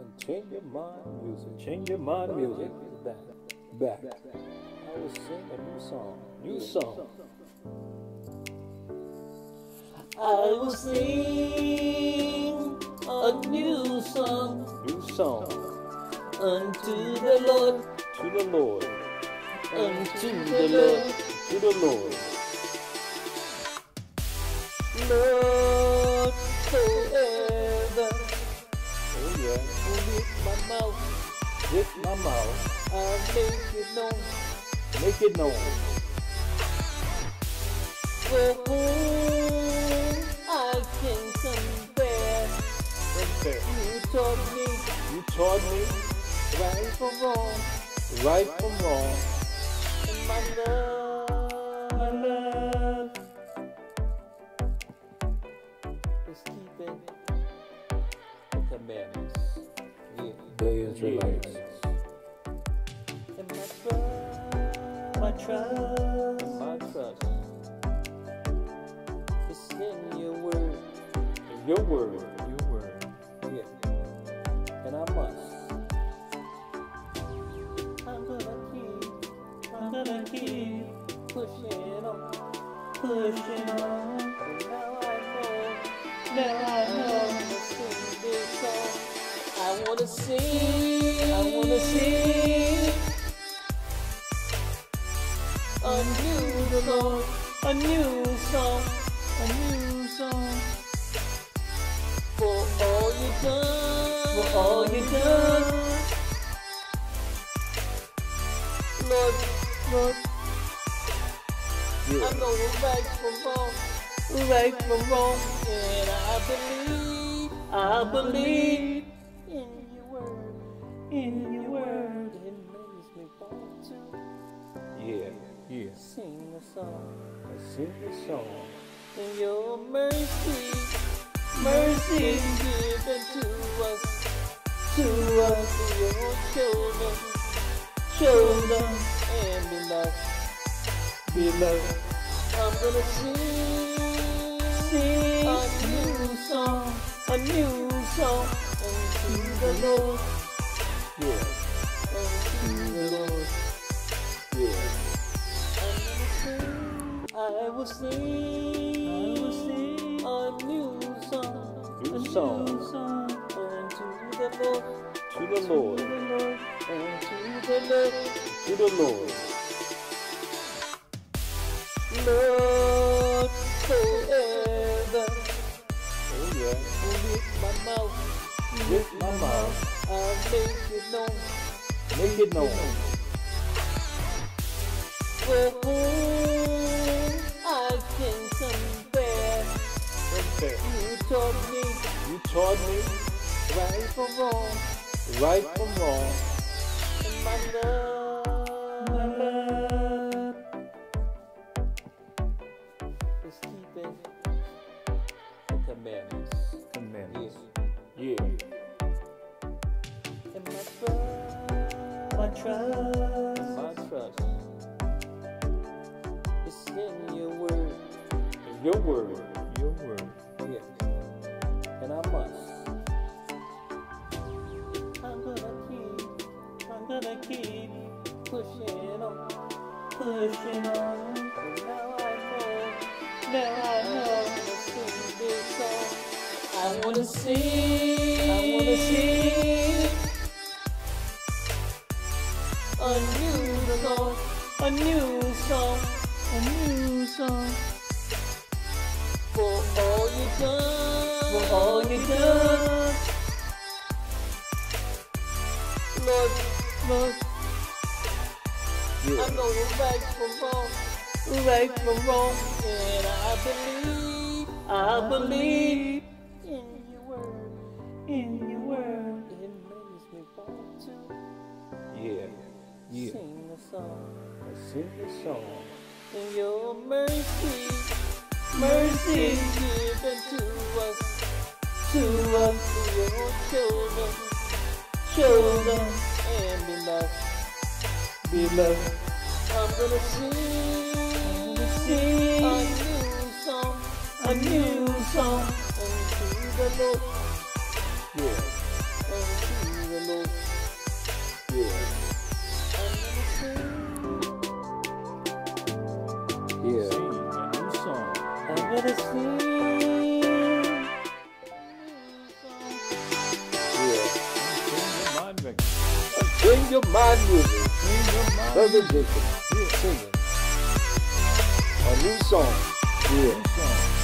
And change your mind music. Change your mind music. Back. I will sing a new song. New song. I will sing a new song. New song. Unto the Lord. To the Lord. Unto the Lord. To the Lord. Lord, forever. Oh yeah. With my mouth, With my mouth. I'll make it known. Make it known. For whom I can compare. You taught me You taught me right from wrong. right from wrong. And my love is keeping the commandments. Yeah. The Israelites. And my trust is in your word. Your word. Yeah. And I must. I'm gonna keep pushing on. And now I know to sing this song. I wanna sing unto the Lord, a new song, for all you done, Lord, Yeah. I know right from wrong, and I believe in your word, it makes me want to Yeah. sing a song. Sing the song. And your mercy given to us, your children, and beloved. I'm gonna sing a new song unto the Lord, Yeah. unto the Lord. Yeah. I will sing a new song New song. unto the Lord, To the Lord. unto the Lord. To the Lord. Lord, forever. Oh yeah. With my mouth, I'll make it known. Make it known. For whom I can compare. You taught me right from wrong. Right from wrong. And my love is keeping the commandments. Commandments. Yeah. And my trust is in your word. Your word. Yeah. And I must. I'm gonna keep pushing on. And now I know to sing this song. I wanna sing a new song, for all you done, Lord, Yeah. I know right from wrong, and I believe in your word, it makes me want to Yeah. sing a song. Sing the song. And your mercy given to us, your children, and beloved. I'm gonna sing a new song unto the Lord, Yeah. unto mind music. Change your mind. Brother Jacob, singing a new song. Yeah. New song.